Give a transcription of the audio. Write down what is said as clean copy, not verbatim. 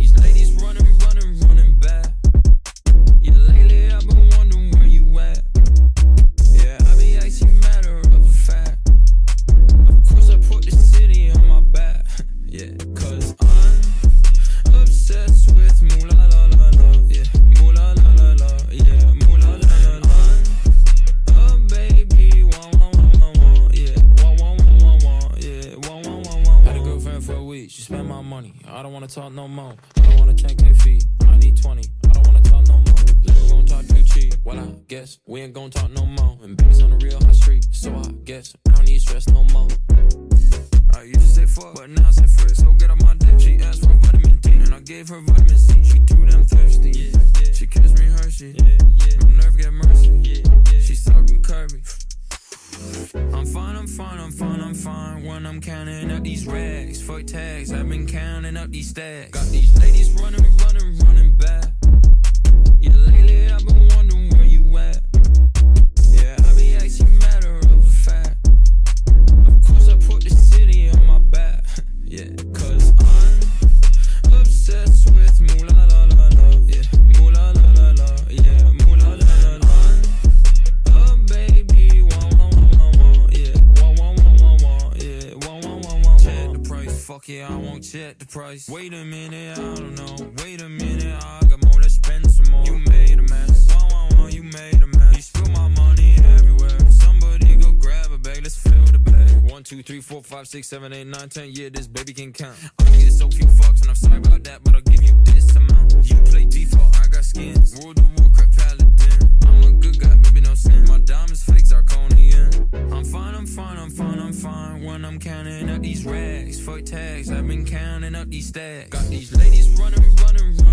these ladies running back. Yeah, lately I've been wondering where you at. Yeah, I be asking matter of a fact. Of course I put the city on my back. Yeah, cause I'm obsessed with moolah la la la. Yeah, moolah la la la. Yeah, moolah la la la. A baby, wah wah wah wah wah. Yeah, wah wah wah wah wah. Yeah, wah wah wah wah. Had a girlfriend for a week, she spent my money. I don't wanna talk no more. I don't wanna 10K fee. I need 20. I don't wanna talk no more. Never gonna talk too cheap. Well, I guess we ain't gonna talk no more. And baby's on the real high street, so I guess I don't need stress no more. I used to say fuck, but now I say frick, so get on my dick. She asked for vitamin D, and I gave her vitamin C. She too damn thirsty. Yeah, yeah. She kissed me Hershey. Yeah, yeah. No nerve get mercy. Yeah, yeah. She sucking Kirby. I'm fine, I'm fine, I'm fine, I'm fine. When I'm counting up these racks, fuck tags, I've been counting up these stacks. Got these ladies running back. Yeah, lately I've been wondering where you at. Yeah, I be asking matter of a fact. Of course I put the city on my back. Yeah, cause I'm obsessed with moolah la la la. Yeah, moolah la la la. Yeah, moolah la la la. A baby, wah wah wah wah wah. Yeah, wah wah wah wah wah. Yeah, wah wah wah wah. Check the price, fuck yeah, I won't check the price. Wait a minute, I don't know. Wait a minute, I got more, let's spend some more. You made a mess, wah wah wah, you made a mess. You spill my money everywhere. Somebody go grab a bag, let's fill the bag. 1, 2, 3, 4, 5, 6, 7, 8, 9, 10. Yeah, this baby can count. I get so few fucks, and I'm sorry about that, but I'll give you this amount. You play default, I got skins. World of Warcraft paladin. I'm a good guy, baby, no sin. My diamonds fake zirconian. I'm fine, I'm fine, I'm fine, I'm fine. When I'm counting up these racks, fuck tags, I've been counting up these stacks. Got these ladies running